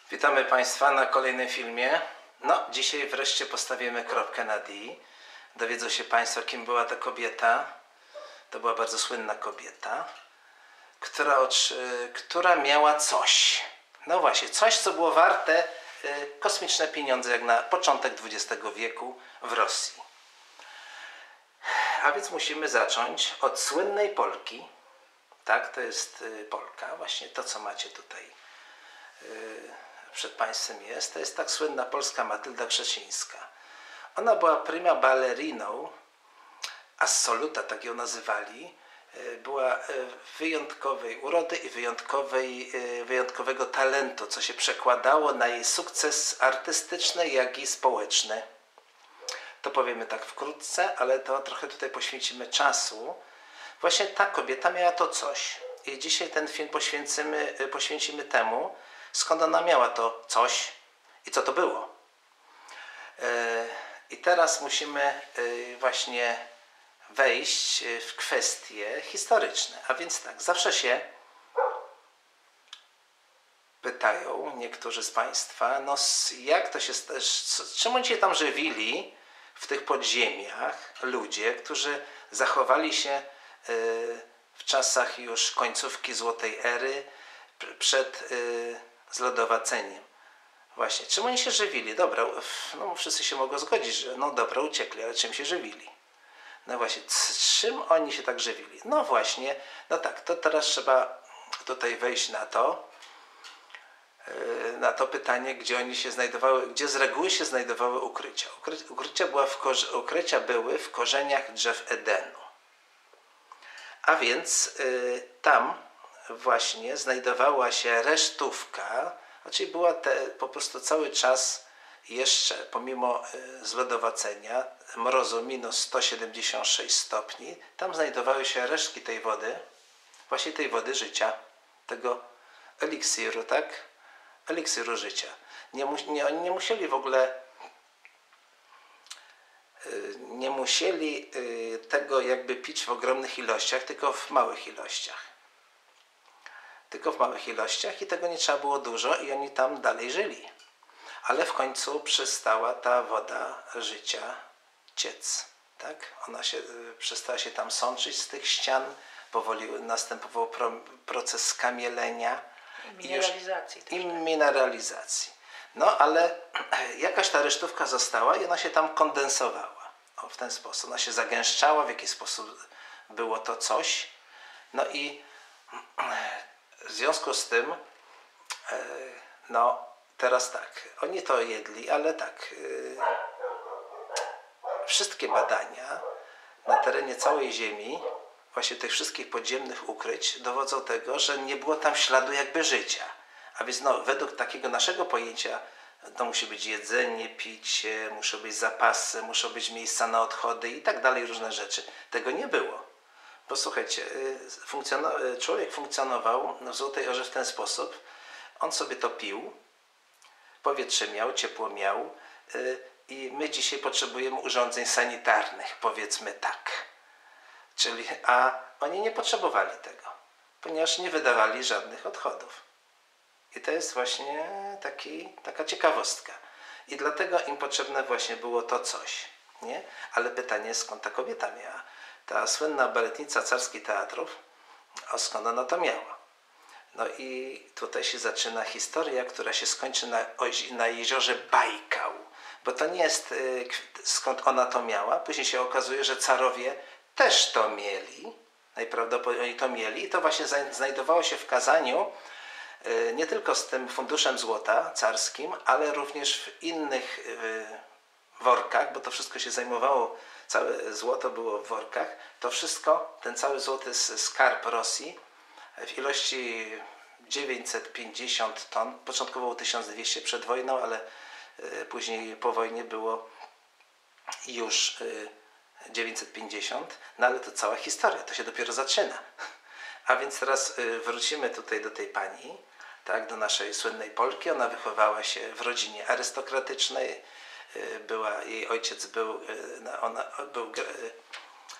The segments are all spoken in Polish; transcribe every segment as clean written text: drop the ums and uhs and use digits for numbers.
Witamy Państwa na kolejnym filmie. No, dzisiaj wreszcie postawimy kropkę na i. Dowiedzą się Państwo, kim była ta kobieta. To była bardzo słynna kobieta, która miała coś. No właśnie, coś, co było warte kosmiczne pieniądze, jak na początek XX wieku w Rosji. A więc musimy zacząć od słynnej Polki. Tak, to jest Polka, właśnie to, co macie tutaj przed Państwem jest. To jest tak słynna polska Matylda Krzesińska. Ona była prima balleriną, assoluta, tak ją nazywali. Była wyjątkowej urody i wyjątkowego talentu, co się przekładało na jej sukces artystyczny, jak i społeczny. To powiemy tak wkrótce, ale to trochę tutaj poświęcimy czasu. Właśnie ta kobieta miała to coś. I dzisiaj ten film poświęcimy temu, skąd ona miała to coś i co to było. I teraz musimy właśnie wejść w kwestie historyczne. A więc tak, zawsze się pytają niektórzy z Państwa, no jak to się, czym oni się tam żywili w tych podziemiach ludzie, którzy zachowali się w czasach już końcówki Złotej Ery przed zlodowaceniem. Właśnie, czym oni się żywili? Dobra, no wszyscy się mogą zgodzić, że no dobra, uciekli, ale czym się żywili? No właśnie, czym oni się tak żywili? No właśnie, no tak, to teraz trzeba tutaj wejść na to pytanie, gdzie oni się znajdowały, gdzie z reguły się znajdowały ukrycia. Ukrycia były w korzeniach drzew Edenu. A więc tam właśnie znajdowała się resztówka, czyli była po prostu cały czas jeszcze, pomimo zlodowacenia, mrozu minus 176 stopni, tam znajdowały się resztki tej wody, właśnie tej wody życia, tego eliksiru, tak? Eliksiru życia. Oni nie musieli w ogóle tego jakby pić w ogromnych ilościach, tylko w małych ilościach. I tego nie trzeba było dużo i oni tam dalej żyli. Ale w końcu przestała ta woda życia ciec. Tak? Ona przestała się tam sączyć z tych ścian, powoli następował proces skamielenia i mineralizacji. No ale jakaś ta resztówka została i ona się tam kondensowała. O, w ten sposób. Ona się zagęszczała, w jaki sposób było to coś. No i w związku z tym, no teraz tak, oni to jedli, ale tak, wszystkie badania na terenie całej Ziemi, właśnie tych wszystkich podziemnych ukryć, dowodzą tego, że nie było tam śladu jakby życia. A więc no, według takiego naszego pojęcia to musi być jedzenie, picie, muszą być zapasy, muszą być miejsca na odchody i tak dalej, różne rzeczy. Tego nie było. Bo słuchajcie, człowiek funkcjonował w Złotej Orze w ten sposób, on sobie to pił, powietrze miał, ciepło miał i my dzisiaj potrzebujemy urządzeń sanitarnych, powiedzmy tak. A oni nie potrzebowali tego, ponieważ nie wydawali żadnych odchodów. I to jest właśnie taka ciekawostka. I dlatego im potrzebne właśnie było to coś. Nie? Ale pytanie, skąd ta kobieta miała? Ta słynna baletnica carskich teatrów, skąd ona to miała? No i tutaj się zaczyna historia, która się skończy na jeziorze Bajkał. Bo to nie jest skąd ona to miała. Później się okazuje, że carowie też to mieli. Najprawdopodobniej to mieli. I to właśnie znajdowało się w Kazaniu nie tylko z tym funduszem złota carskim, ale również w innych workach, bo to wszystko się zajmowało, całe złoto było w workach. To wszystko, ten cały złoty skarb Rosji w ilości 950 ton, początkowo było 1200 przed wojną, ale później po wojnie było już 950, no ale to cała historia, to się dopiero zaczyna. A więc teraz wrócimy tutaj do tej pani, tak, do naszej słynnej Polki. Ona wychowała się w rodzinie arystokratycznej. Jej ojciec był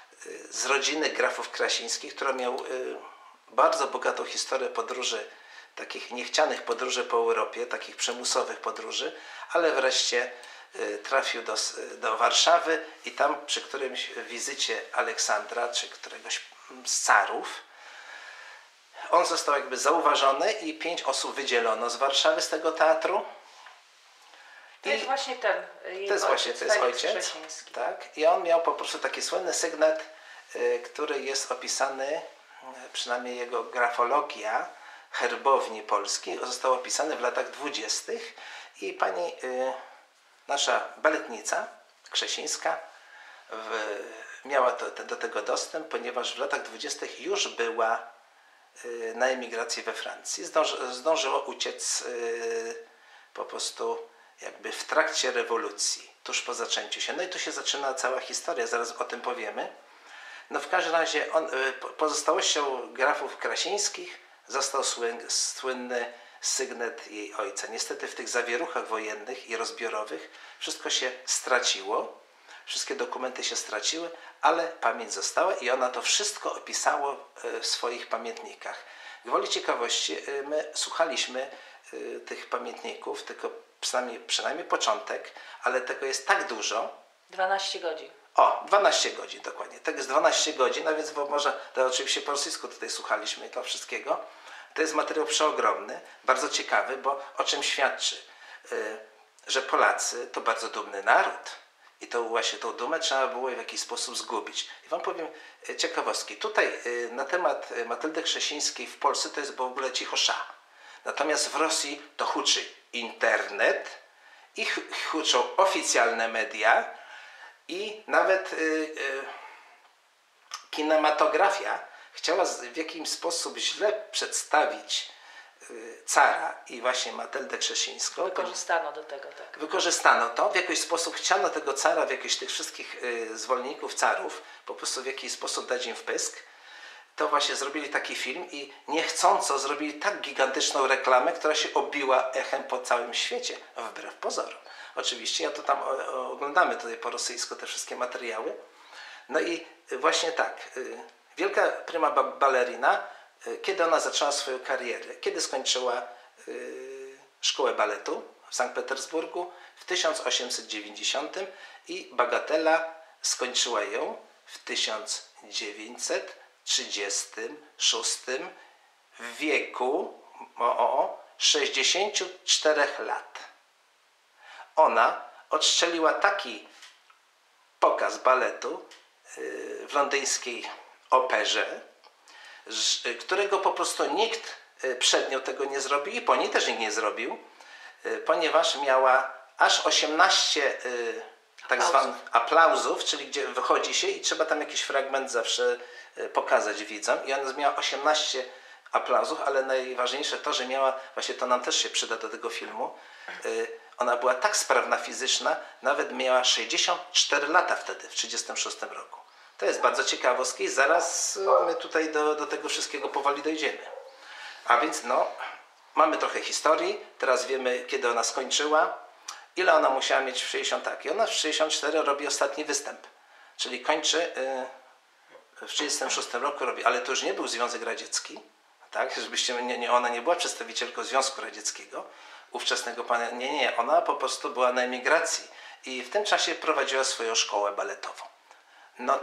z rodziny grafów Krasińskich, która miał bardzo bogatą historię podróży takich niechcianych podróży po Europie, takich przymusowych podróży, ale wreszcie trafił do Warszawy i tam przy którymś wizycie Aleksandra, czy któregoś z carów, on został jakby zauważony i 5 osób wydzielono z Warszawy, z tego teatru. To jest właśnie ten To jest właśnie ojciec. Tak? I on miał po prostu taki słynny sygnet, który jest opisany, przynajmniej jego grafologia herbowni polskiej, został opisany w latach 20. I pani nasza baletnica Krzesińska miała do tego dostęp, ponieważ w latach 20. już była na emigracji we Francji. Zdążyła uciec po prostu jakby w trakcie rewolucji, tuż po zaczęciu się. No i tu się zaczyna cała historia, zaraz o tym powiemy. No w każdym razie pozostałością grafów krasińskich został słynny sygnet jej ojca. Niestety w tych zawieruchach wojennych i rozbiorowych wszystko się straciło, wszystkie dokumenty się straciły, ale pamięć została i ona to wszystko opisało w swoich pamiętnikach. Gwoli ciekawości, my słuchaliśmy tych pamiętników, tylko przynajmniej początek, ale tego jest tak dużo. 12 godzin. 12 godzin dokładnie. Tak jest 12 godzin, a więc może, to oczywiście po rosyjsku tutaj słuchaliśmy to wszystkiego. To jest materiał przeogromny, bardzo ciekawy, bo o czym świadczy? Że Polacy to bardzo dumny naród i to właśnie tą dumę trzeba było w jakiś sposób zgubić. I wam powiem ciekawostki. Tutaj na temat Matyldy Krzesińskiej w Polsce to jest w ogóle cicho sza. Natomiast w Rosji to huczy internet i huczą oficjalne media i nawet kinematografia chciała w jakiś sposób źle przedstawić cara i właśnie Matyldę Krzesińską. Wykorzystano do tego, tak. Wykorzystano to, w jakiś sposób chciano tego cara, w jakichś tych wszystkich zwolenników carów, po prostu w jakiś sposób dać im wpysk. To właśnie zrobili taki film i niechcąco zrobili tak gigantyczną reklamę, która się obiła echem po całym świecie, wbrew pozorom. Oczywiście, ja to tam oglądamy tutaj po rosyjsku te wszystkie materiały. No i właśnie tak, wielka prima ballerina, kiedy ona zaczęła swoją karierę? Kiedy skończyła szkołę baletu w Sankt Petersburgu? W 1890 i Bagatela skończyła ją w 1936 w wieku 64 lat. Ona odstrzeliła taki pokaz baletu w londyńskiej operze, którego po prostu nikt przed nią tego nie zrobił i po niej też nikt nie zrobił, ponieważ miała aż 18 tak zwanych aplauzów, czyli gdzie wychodzi się i trzeba tam jakiś fragment zawsze pokazać widzom i ona miała 18 aplauzów, ale najważniejsze to, że miała, właśnie to nam też się przyda do tego filmu, ona była tak sprawna fizyczna, nawet miała 64 lata wtedy, w 1936 roku. To jest bardzo ciekawostki i zaraz my tutaj do tego wszystkiego powoli dojdziemy. A więc no, mamy trochę historii, teraz wiemy, kiedy ona skończyła, ile ona musiała mieć w 60 tak. I ona w 64 robi ostatni występ, czyli kończy w 36 roku robi, ale to już nie był Związek Radziecki, tak, żebyście, ona nie była przedstawicielką Związku Radzieckiego, ówczesnego pana, nie, ona po prostu była na emigracji i w tym czasie prowadziła swoją szkołę baletową. No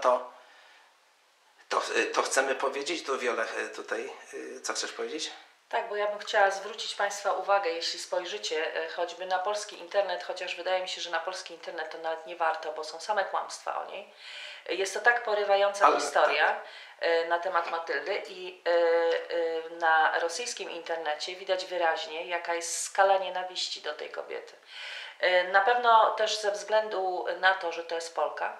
to chcemy powiedzieć, tu Wiola, tutaj, co chcesz powiedzieć? Tak, bo ja bym chciała zwrócić Państwa uwagę, jeśli spojrzycie choćby na polski internet, chociaż wydaje mi się, że na polski internet to nawet nie warto, bo są same kłamstwa o niej. Jest to tak porywająca historia na temat Matyldy i na rosyjskim internecie widać wyraźnie, jaka jest skala nienawiści do tej kobiety. Na pewno też ze względu na to, że to jest Polka,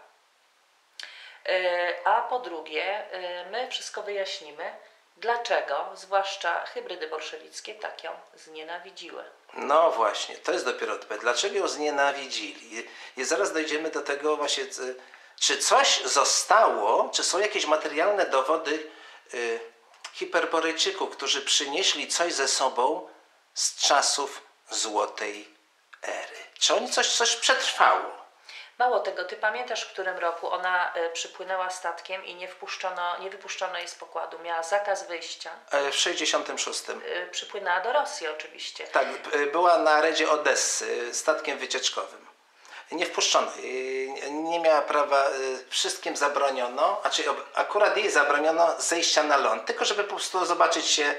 a po drugie my wszystko wyjaśnimy, dlaczego zwłaszcza hybrydy bolszewickie tak ją znienawidziły. No właśnie, to jest dopiero odpowiedź. Dlaczego ją znienawidzili? I zaraz dojdziemy do tego właśnie, czy coś zostało, czy są jakieś materialne dowody Hiperborejczyków, którzy przynieśli coś ze sobą z czasów złotej ery. Czy oni coś przetrwało? Mało tego, ty pamiętasz, w którym roku ona przypłynęła statkiem i nie wypuszczono jej z pokładu. Miała zakaz wyjścia. W 66. Przypłynęła do Rosji oczywiście. Tak, była na redzie Odessy statkiem wycieczkowym. Nie wpuszczono jej, nie miała prawa, wszystkim zabroniono, akurat jej zabroniono zejścia na ląd, tylko żeby po prostu zobaczyć się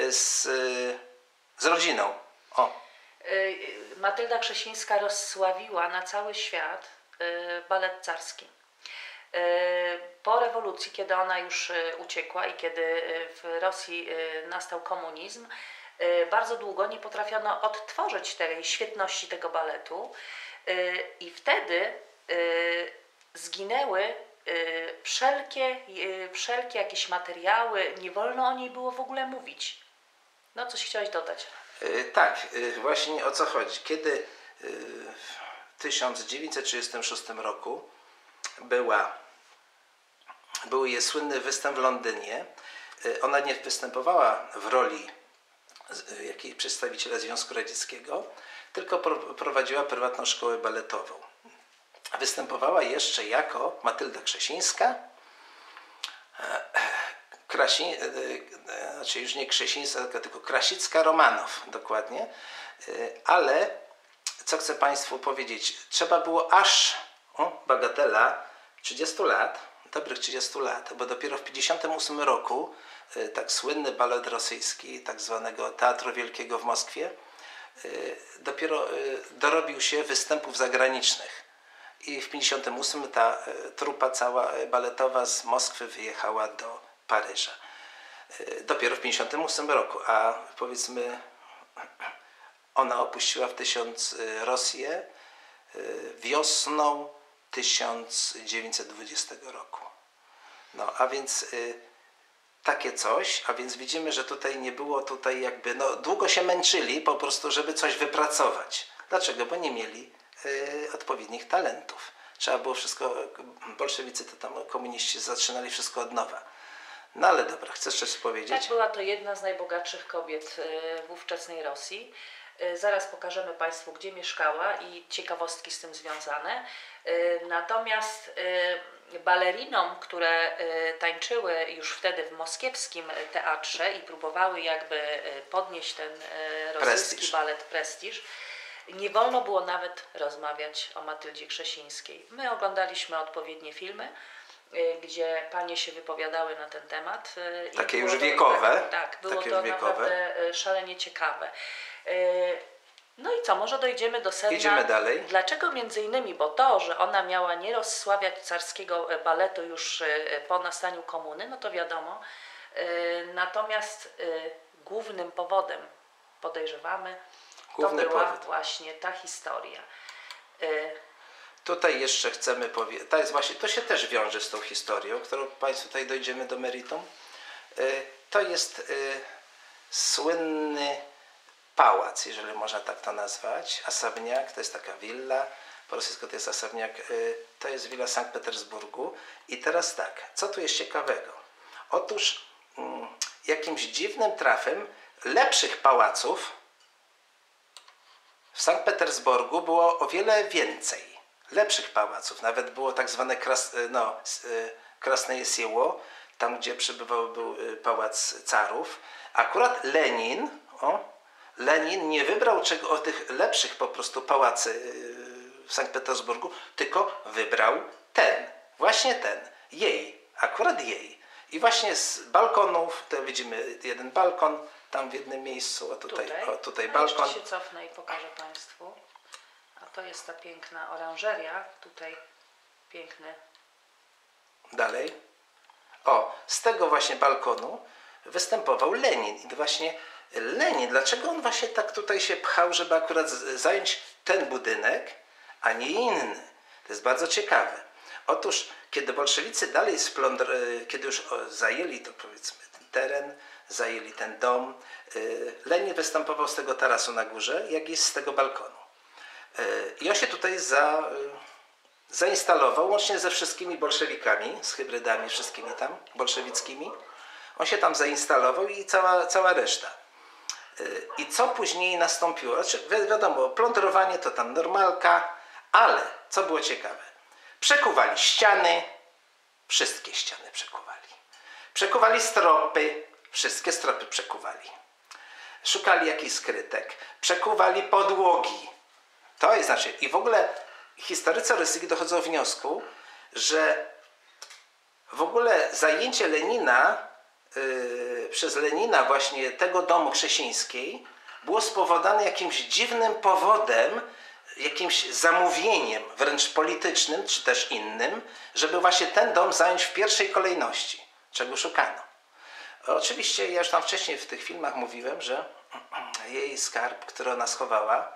z rodziną. O. Matylda Krzesińska rozsławiła na cały świat balet carski. Po rewolucji, kiedy ona już uciekła i kiedy w Rosji nastał komunizm, bardzo długo nie potrafiono odtworzyć tej świetności tego baletu i wtedy zginęły wszelkie jakieś materiały, nie wolno o niej było w ogóle mówić. No, coś chciałeś dodać? Tak, właśnie o co chodzi. Kiedy w 1936 roku był jej słynny występ w Londynie, ona nie występowała w roli jakiej przedstawiciela Związku Radzieckiego, tylko prowadziła prywatną szkołę baletową. Występowała jeszcze jako Matylda Krzesińska, znaczy już nie Krzesińska, tylko Krasicka-Romanow dokładnie, ale co chcę Państwu powiedzieć, trzeba było aż bagatela 30 lat, dobrych 30 lat, bo dopiero w 1958 roku tak słynny balet rosyjski, tak zwanego Teatru Wielkiego w Moskwie, dopiero dorobił się występów zagranicznych. I w 1958 ta trupa cała baletowa z Moskwy wyjechała do Paryża. Dopiero w 1958 roku, a powiedzmy ona opuściła Rosję wiosną 1920 roku. No, a więc takie coś, a więc widzimy, że tutaj nie było jakby, no długo się męczyli po prostu, żeby coś wypracować. Dlaczego? Bo nie mieli odpowiednich talentów. Trzeba było wszystko, bolszewicy to tam komuniści zaczynali wszystko od nowa. No ale dobra, chcesz coś powiedzieć? Tak, była to jedna z najbogatszych kobiet w ówczesnej Rosji. Zaraz pokażemy Państwu, gdzie mieszkała i ciekawostki z tym związane. Natomiast balerinom, które tańczyły już wtedy w moskiewskim teatrze i próbowały jakby podnieść ten rosyjski balet prestiż, nie wolno było nawet rozmawiać o Matyldzie Krzesińskiej. My oglądaliśmy odpowiednie filmy, gdzie panie się wypowiadały na ten temat. Takie już wiekowe. Tak, było to naprawdę szalenie ciekawe. No i co, może dojdziemy do sedna. Idziemy dalej. Dlaczego między innymi, bo to, że ona miała nie rozsławiać carskiego baletu już po nastaniu komuny, no to wiadomo. Natomiast głównym powodem, podejrzewamy, to była właśnie ta historia. Tutaj jeszcze chcemy powiedzieć, to się też wiąże z tą historią, którą Państwu tutaj dojdziemy do meritum. To jest słynny pałac, jeżeli można tak to nazwać, Asabniak, to jest taka willa, po rosyjsku to jest Asabniak, to jest willa w Sankt Petersburgu. I teraz tak, co tu jest ciekawego? Otóż jakimś dziwnym trafem lepszych pałaców w Sankt Petersburgu było o wiele więcej. Lepszych pałaców, nawet było tak zwane Krasne Sieło, tam gdzie był pałac carów. Akurat Lenin nie wybrał o tych lepszych po prostu pałacy w Sankt Petersburgu, tylko wybrał właśnie ten, akurat jej. I właśnie z balkonów, to widzimy jeden balkon, tam w jednym miejscu, a tutaj balkon. Jeszcze się cofnę i pokażę Państwu. A to jest ta piękna oranżeria, tutaj piękny. Dalej. Z tego właśnie balkonu występował Lenin. I właśnie Lenin, dlaczego on właśnie tak tutaj się pchał, żeby akurat zająć ten budynek, a nie inny? To jest bardzo ciekawe. Otóż, kiedy bolszewicy dalej kiedy już zajęli to, powiedzmy, ten teren, zajęli ten dom, Lenin występował z tego tarasu na górze, jak i z tego balkonu. I on się tutaj zainstalował, łącznie ze wszystkimi bolszewikami, z hybrydami wszystkimi tam bolszewickimi. On się tam zainstalował i cała reszta. I co później nastąpiło? Znaczy, wiadomo, plądrowanie to tam normalka, ale co było ciekawe? Przekuwali ściany, wszystkie ściany przekuwali. Przekuwali stropy, wszystkie stropy przekuwali. Szukali jakichś skrytek, przekuwali podłogi. To jest znaczy, i w ogóle historycy rosyjscy dochodzą do wniosku, że w ogóle zajęcie Lenina przez Lenina właśnie tego domu Krzesińskiej było spowodowane jakimś dziwnym powodem, jakimś zamówieniem wręcz politycznym, czy też innym, żeby właśnie ten dom zająć w pierwszej kolejności, czego szukano. Oczywiście ja już tam wcześniej w tych filmach mówiłem, że jej skarb, który ona schowała,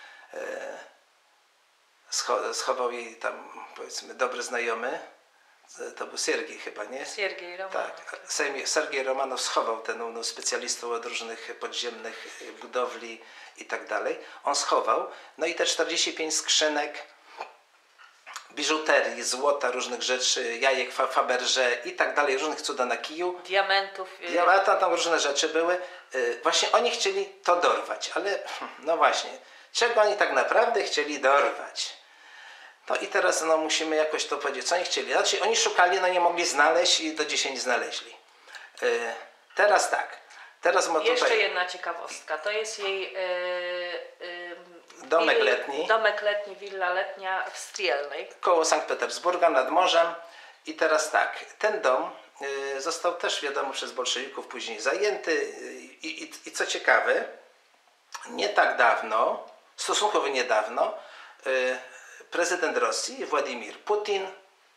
schował jej tam, powiedzmy, dobry znajomy, to był Siergiej chyba, nie? Siergiej Romanow. Tak, Sergiej Romanow schował ten specjalistą od różnych podziemnych budowli i tak dalej. On schował, no i te 45 skrzynek biżuterii, złota, różnych rzeczy, jajek Fabergé i tak dalej, różnych cuda na kiju. Diamentów. Tam różne rzeczy były. Właśnie oni chcieli to dorwać, ale no właśnie, czego oni tak naprawdę chcieli dorwać? No i teraz no, musimy jakoś to powiedzieć, co oni chcieli. Znaczy oni szukali, no nie mogli znaleźć i do dzisiaj nie znaleźli. Teraz tak. Teraz Jeszcze jedna ciekawostka. To jest jej domek letni. Domek letni, willa letnia w Strielnej. Koło Sankt Petersburga, nad morzem. I teraz tak, ten dom został też, wiadomo, przez bolszewików później zajęty. I co ciekawe, nie tak dawno, stosunkowo niedawno, prezydent Rosji, Władimir Putin,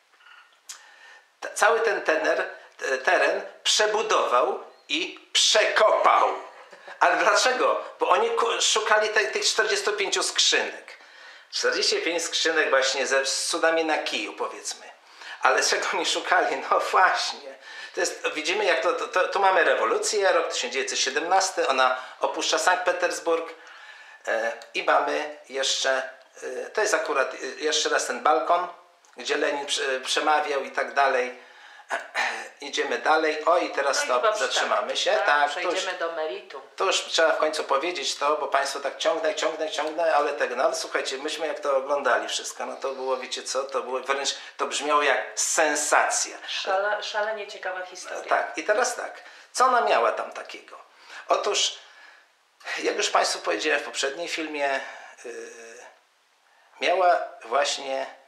cały ten teren przebudował i przekopał. Ale dlaczego? Bo oni szukali tych 45 skrzynek. 45 skrzynek właśnie z cudami na kiju, powiedzmy. Ale czego oni szukali? No właśnie. To jest, widzimy, jak tu mamy rewolucję, rok 1917, ona opuszcza Sankt Petersburg i mamy jeszcze, to jest akurat jeszcze raz ten balkon, gdzie Lenin przemawiał i tak dalej. Idziemy dalej. O i teraz to zatrzymamy się. Tak, przejdziemy do meritum. To już trzeba w końcu powiedzieć to, bo Państwo tak ciągnę, ale tego, no ale słuchajcie, myśmy jak to oglądali wszystko, no to było, wiecie co, to było wręcz, to brzmiało jak sensacja. Szalenie ciekawa historia. Tak, i teraz tak, co ona miała tam takiego? Otóż, jak już Państwu powiedziałem w poprzednim filmie, miała właśnie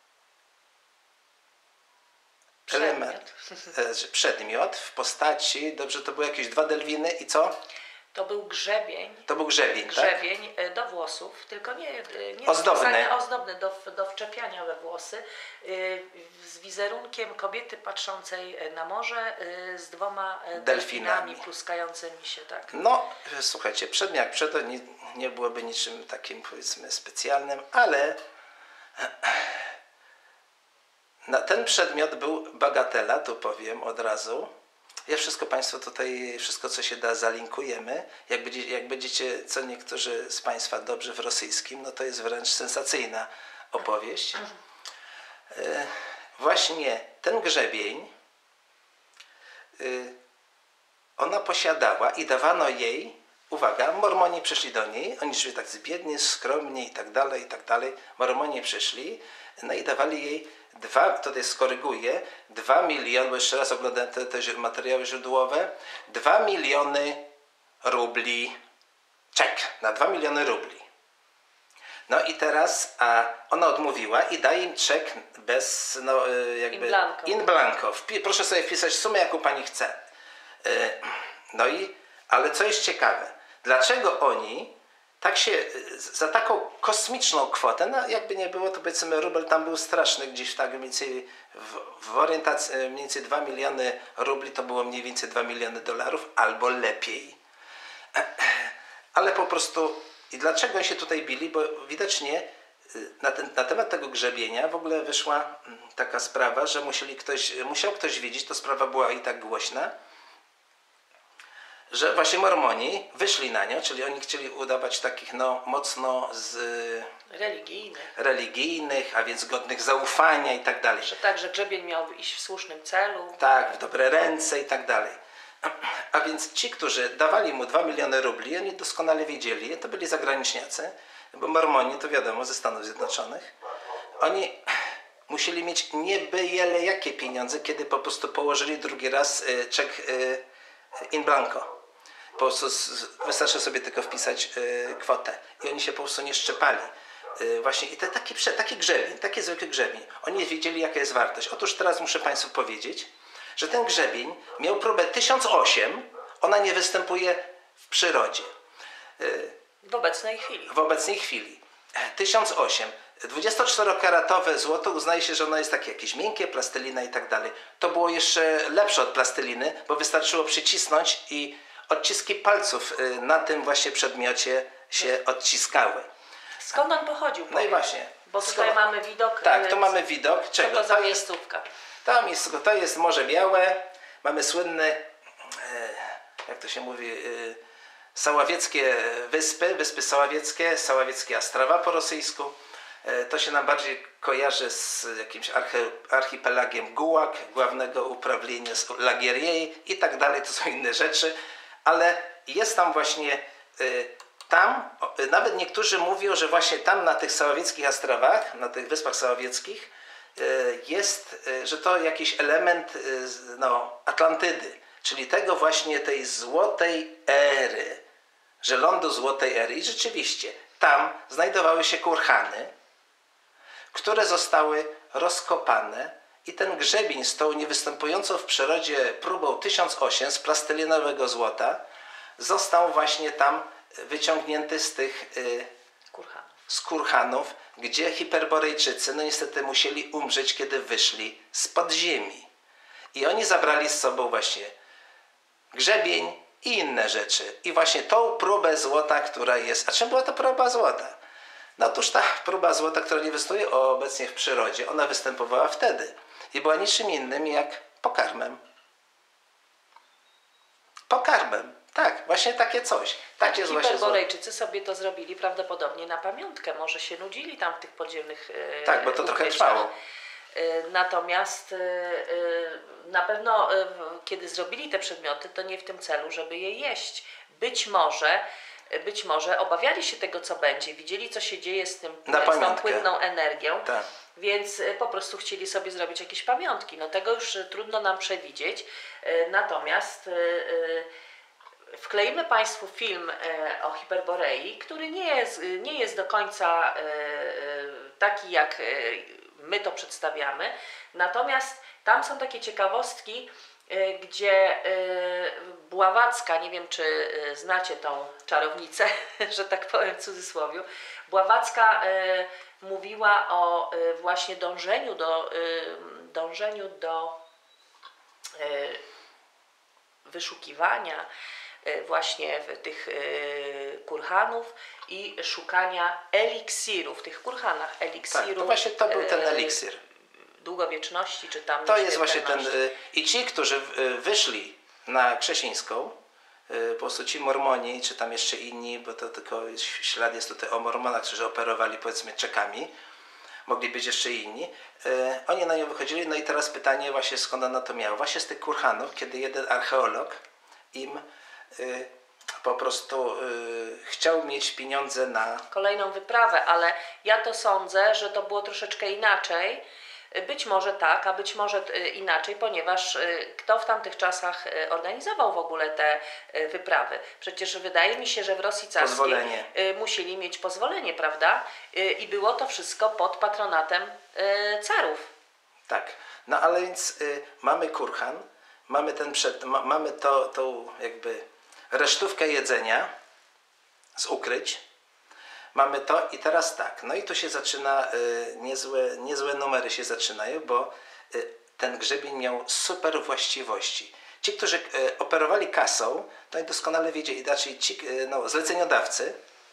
przedmiot w postaci, dobrze, to były jakieś 2 delwiny i co? To był grzebień. To był grzebień, grzebień do włosów, tylko nie ozdobny do wczepiania we włosy, z wizerunkiem kobiety patrzącej na morze z 2 delfinami pluskającymi się. Tak. No, słuchajcie, przedmiot nie byłoby niczym takim, powiedzmy, specjalnym, ale ten przedmiot był bagatela, tu powiem od razu. Ja wszystko Państwu tutaj, wszystko co się da, zalinkujemy. Jak będziecie, co niektórzy z Państwa dobrzy w rosyjskim, no to jest wręcz sensacyjna opowieść. Właśnie ten grzebień ona posiadała i dawano jej, uwaga, Mormoni przyszli do niej, oni żyli tak biednie, skromnie i tak dalej. Mormoni przyszli, no i dawali jej tutaj skoryguję, 2 miliony, bo jeszcze raz oglądałem te materiały źródłowe, 2 miliony rubli, czek na 2 miliony rubli. No i teraz ona odmówiła i daje im czek bez, no jakby, in blanco. Proszę sobie wpisać sumę, jaką pani chce. No i, ale co jest ciekawe, dlaczego oni tak się, za taką kosmiczną kwotę, no jakby nie było, to powiedzmy rubel tam był straszny, gdzieś tak mniej więcej w orientacji, mniej więcej 2 miliony rubli to było mniej więcej 2 miliony dolarów, albo lepiej. Ale po prostu, i dlaczego się tutaj bili, bo widocznie na temat tego grzebienia w ogóle wyszła taka sprawa, że musiał ktoś wiedzieć, to sprawa była i tak głośna, że właśnie Mormoni wyszli na nią, czyli oni chcieli udawać takich no mocno religijnych, a więc godnych zaufania i tak dalej. Że tak, że grzebień miał iść w słusznym celu. Tak, w dobre ręce i tak dalej. A więc ci, którzy dawali mu 2 miliony rubli, oni doskonale wiedzieli, to byli zagraniczniacy, bo Mormoni to wiadomo ze Stanów Zjednoczonych, oni musieli mieć nie byle jakie pieniądze, kiedy po prostu położyli drugi raz czek in blanco. Po prostu wystarczy sobie tylko wpisać kwotę i oni się po prostu nie szczepali. Właśnie i taki grzebień, taki zwykły grzebień. Oni wiedzieli, jaka jest wartość. Otóż teraz muszę Państwu powiedzieć, że ten grzebień miał próbę 1008, ona nie występuje w przyrodzie. W obecnej chwili. W obecnej chwili. 1008. 24-karatowe złoto uznaje się, że ono jest takie jakieś miękkie, plastelina i tak dalej. To było jeszcze lepsze od plasteliny, bo wystarczyło przycisnąć i odciski palców na tym właśnie przedmiocie się odciskały. Skąd on pochodził? No i właśnie. Bo tutaj mamy widok. Tak, tu mamy widok. Czego? Co to za miejscówka? To jest Morze Białe. Mamy słynny, jak to się mówi, Saławieckie wyspy, Wyspy Saławieckie, Saławieckie Ostrava po rosyjsku. To się nam bardziej kojarzy z jakimś archipelagiem Gułak, głównego uprawnienia Lagierii i tak dalej. To są inne rzeczy, ale jest tam właśnie nawet niektórzy mówią, że właśnie tam na tych Saławieckich Ostrawach, na tych Wyspach Saławieckich jest, że to jakiś element Atlantydy, czyli tego właśnie tej złotej ery, że lądu złotej ery. I rzeczywiście tam znajdowały się kurhany, które zostały rozkopane i ten grzebień z tą niewystępującą w przyrodzie próbą 1008 z plastelinowego złota został właśnie tam wyciągnięty z tych kurhanów, gdzie Hiperborejczycy no niestety musieli umrzeć, kiedy wyszli spod ziemi. I oni zabrali z sobą właśnie grzebień i inne rzeczy. I właśnie tą próbę złota, która jest... A czym była ta próba złota? No otóż ta próba złota, która nie występuje obecnie w przyrodzie, ona występowała wtedy. I była niczym innym jak pokarmem. Pokarmem. Tak, właśnie takie coś. Tak jest właśnie. Hiperborejczycy sobie to zrobili prawdopodobnie na pamiątkę. Może się nudzili tam w tych podziemnych tak, bo to trochę trwało. Natomiast na pewno kiedy zrobili te przedmioty, to nie w tym celu, żeby je jeść. Być może obawiali się tego, co będzie, widzieli, co się dzieje z tą płynną energią, tak. Więc po prostu chcieli sobie zrobić jakieś pamiątki. No tego już trudno nam przewidzieć. Natomiast wkleimy Państwu film o Hiperborei, który nie jest do końca taki, jak my to przedstawiamy. Natomiast tam są takie ciekawostki, gdzie Bławacka, nie wiem czy znacie tą czarownicę, że tak powiem w cudzysłowiu, Bławacka mówiła o właśnie dążeniu do wyszukiwania właśnie tych kurhanów i szukania eliksirów, w tych kurhanach eliksirów. Tak, to właśnie to był ten eliksir. Długowieczności, czy tam to jest właśnie ten. I ci, którzy wyszli na Krzesińską, po prostu ci mormoni, czy tam jeszcze inni, bo to tylko ślad jest tutaj o mormonach, którzy operowali powiedzmy czekami, mogli być jeszcze inni, oni na nią wychodzili. No i teraz pytanie właśnie, skąd ona to miała? Właśnie z tych kurhanów, kiedy jeden archeolog im po prostu chciał mieć pieniądze na kolejną wyprawę, ale ja to sądzę, że to było troszeczkę inaczej. Być może tak, a być może inaczej, ponieważ kto w tamtych czasach organizował w ogóle te wyprawy? Przecież wydaje mi się, że w Rosji carskiej musieli mieć pozwolenie, prawda? I było to wszystko pod patronatem carów. Tak, no ale więc mamy kurhan, mamy mamy tą jakby resztówkę jedzenia z ukryć. Mamy to i teraz tak, no i tu się zaczyna, niezłe numery się zaczynają, bo ten grzebień miał super właściwości. Ci, którzy operowali kasą, to doskonale wiedzieli, znaczy ci zleceniodawcy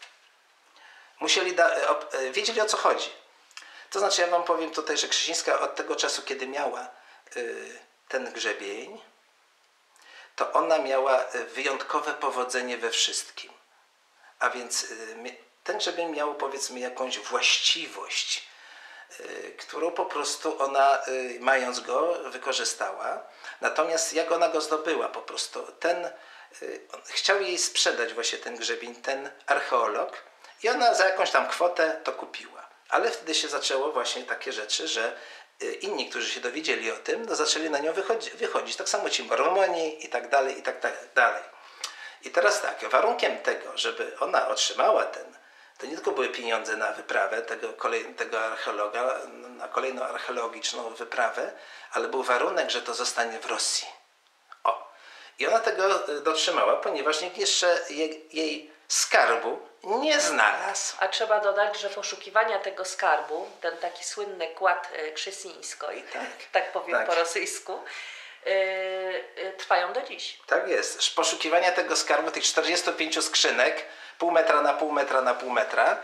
wiedzieli, o co chodzi. To znaczy ja wam powiem tutaj, że Krzesińska od tego czasu, kiedy miała ten grzebień, to ona miała wyjątkowe powodzenie we wszystkim. A więc ten grzebień miał powiedzmy jakąś właściwość, którą po prostu ona, mając go, wykorzystała. Natomiast jak ona go zdobyła po prostu? Chciał jej sprzedać właśnie ten grzebień, ten archeolog, i ona za jakąś tam kwotę to kupiła. Ale wtedy się zaczęło właśnie takie rzeczy, że inni, którzy się dowiedzieli o tym, no zaczęli na nią wychodzić. Tak samo ci Mormoni i tak dalej, i tak dalej. I teraz tak, warunkiem tego, żeby ona otrzymała to nie tylko były pieniądze na wyprawę tego archeologa, na kolejną archeologiczną wyprawę, ale był warunek, że to zostanie w Rosji. O. I ona tego dotrzymała, ponieważ nikt jeszcze jej skarbu nie znalazł. A trzeba dodać, że poszukiwania tego skarbu, ten taki słynny kład Krzesyńskoj, tak powiem tak. po rosyjsku, trwają do dziś. Tak jest. Poszukiwania tego skarbu, tych 45 skrzynek, pół metra na pół metra na pół metra,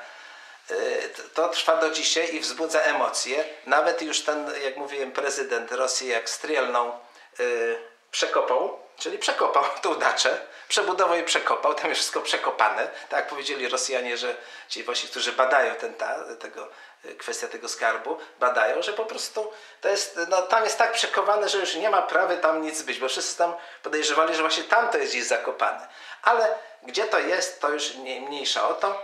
to trwa do dzisiaj i wzbudza emocje. Nawet już ten, jak mówiłem, prezydent Rosji, jak Strielną przekopał, czyli przekopał tą daczę, przebudował i przekopał, tam jest wszystko przekopane. Tak jak powiedzieli Rosjanie, że ci właśnie, którzy badają kwestię tego skarbu, badają, że po prostu to jest, no, tam jest tak przekowane, że już nie ma prawa tam nic być, bo wszyscy tam podejrzewali, że właśnie tam to jest gdzieś zakopane. Ale gdzie to jest, to już mniejsza o to.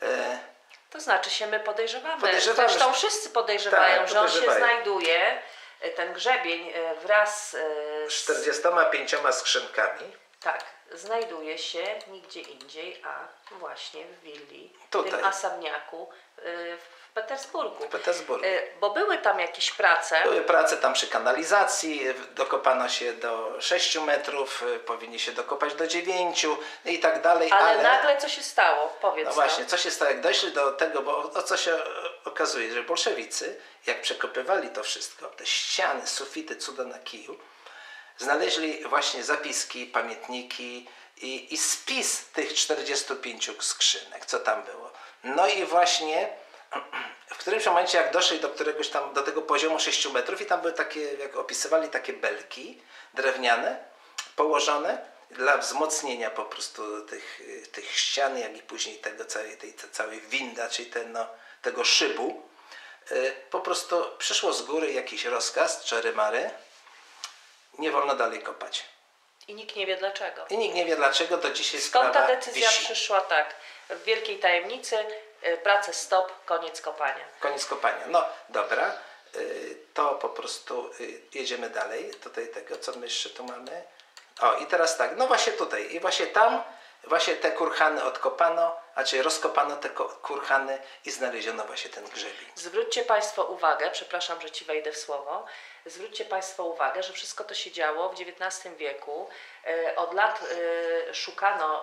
To znaczy się my podejrzewamy. Zresztą Zresztą wszyscy podejrzewają, tak, że on się podejrzewają. znajduje, ten grzebień wraz z 45 skrzynkami. Tak, znajduje się nigdzie indziej, a właśnie w willi, w Tutaj. tym asamniaku w Petersburgu. W Petersburgu. Bo były tam jakieś prace. Były prace tam przy kanalizacji, dokopano się do 6 metrów, powinni się dokopać do 9 i tak dalej. Ale nagle co się stało? Powiedz No właśnie, co się stało, jak dojszli do tego, bo o co się okazuje, że bolszewicy, jak przekopywali to wszystko, te ściany, sufity, cuda na kiju, znaleźli właśnie zapiski, pamiętniki i spis tych 45 skrzynek, co tam było. No i właśnie w którymś momencie, jak doszli do któregoś tam, do tego poziomu 6 metrów i tam były takie, jak opisywali, takie belki drewniane, położone dla wzmocnienia po prostu tych ścian, jak i później tej całej winda, czyli tego szybu. Po prostu przyszło z góry jakiś rozkaz, czary-mary, nie wolno dalej kopać. I nikt nie wie dlaczego. I nikt nie wie dlaczego, do dzisiaj Skąd sprawa ta decyzja wisi. przyszła tak? W wielkiej tajemnicy, pracę stop, koniec kopania. Koniec kopania. No dobra, to po prostu jedziemy dalej. Tutaj tego, co my jeszcze tu mamy. O i teraz tak, no właśnie tutaj. I właśnie tam, właśnie te kurhany odkopano, czyli rozkopano te kurhany i znaleziono właśnie ten grzebień. Zwróćcie Państwo uwagę, przepraszam, że Ci wejdę w słowo, zwróćcie Państwo uwagę, że wszystko to się działo w XIX wieku. Od lat szukano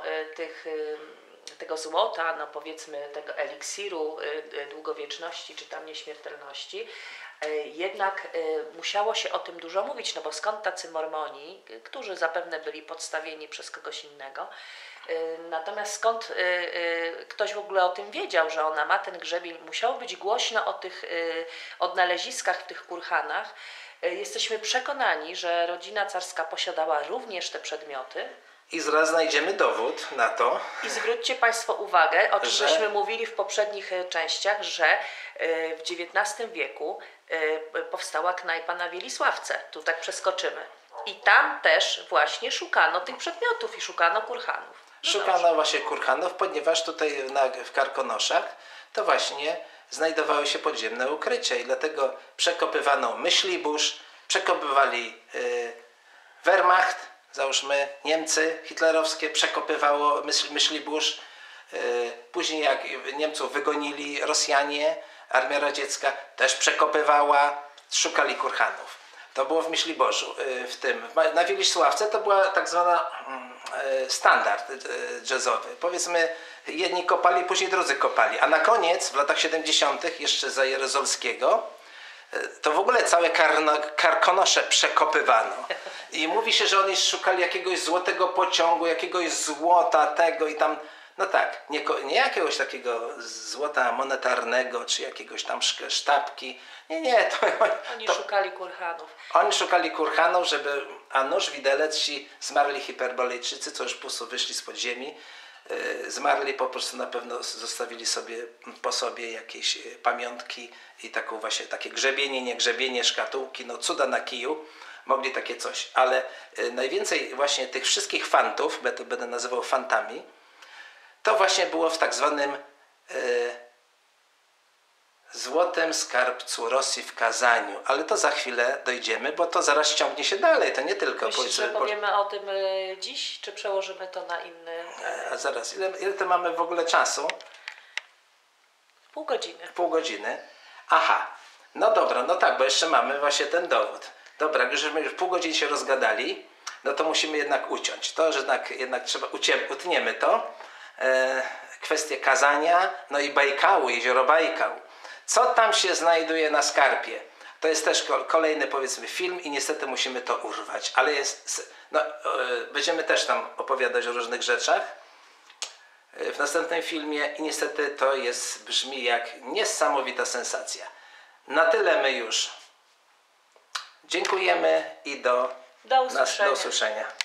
tego złota, no powiedzmy tego eliksiru długowieczności czy tam nieśmiertelności. Jednak musiało się o tym dużo mówić, no bo skąd tacy Mormoni, którzy zapewne byli podstawieni przez kogoś innego, natomiast skąd ktoś w ogóle o tym wiedział, że ona ma ten grzebień, musiało być głośno o tych odnaleziskach w tych kurhanach. Jesteśmy przekonani, że rodzina carska posiadała również te przedmioty. I zaraz znajdziemy dowód na to. I zwróćcie Państwo uwagę, o czym że- żeśmy mówili w poprzednich częściach, że w XIX wieku powstała knajpa na Wielisławce. Tu tak przeskoczymy. I tam też właśnie szukano tych przedmiotów i szukano kurhanów. No Szukano dobrze. właśnie kurhanów, ponieważ tutaj w Karkonoszach to właśnie znajdowały się podziemne ukrycia i dlatego przekopywano Myślibórz, przekopywali Wehrmacht, załóżmy Niemcy hitlerowskie, przekopywało Myślibórz. Później jak Niemców wygonili Rosjanie, Armia Radziecka też przekopywała, szukali kurhanów. To było w Myśliborzu. Na Wielisławce to była tak zwana standard jazzowy. Powiedzmy, jedni kopali, później drudzy kopali. A na koniec, w latach 70. jeszcze za Jerozolskiego, to w ogóle całe Karkonosze przekopywano. I mówi się, że oni szukali jakiegoś złotego pociągu, jakiegoś złota tego i tam. No tak, nie jakiegoś takiego złota monetarnego, czy jakiegoś tam sztabki. Nie, Oni szukali kurhanów. Oni szukali kurhanów, a nóż widelec ci zmarli hiperbolejczycy, co już po prostu wyszli z podziemi, zmarli, po prostu na pewno zostawili sobie po sobie jakieś pamiątki i taką właśnie takie grzebienie, nie grzebienie, szkatułki, no cuda na kiju. Mogli takie coś, ale najwięcej właśnie tych wszystkich fantów, ja to będę nazywał fantami, to właśnie było w tak zwanym złotym skarbcu Rosji w Kazaniu, ale to za chwilę dojdziemy, bo to zaraz ciągnie się dalej, to nie tylko... Myślisz, że powiemy o tym dziś, czy przełożymy to na inny... A zaraz, ile to mamy w ogóle czasu? Pół godziny. Pół godziny. Aha, no dobra, no tak, bo jeszcze mamy właśnie ten dowód. Dobra, żeśmy już pół godziny się rozgadali, no to musimy jednak uciąć. To, że jednak trzeba, utniemy to. Kwestie Kazania, no i Bajkału, jezioro Bajkał. Co tam się znajduje na skarpie? To jest też kolejny, powiedzmy, film i niestety musimy to urwać, ale będziemy też tam opowiadać o różnych rzeczach w następnym filmie i niestety to brzmi jak niesamowita sensacja. Na tyle my już dziękujemy i do usłyszenia.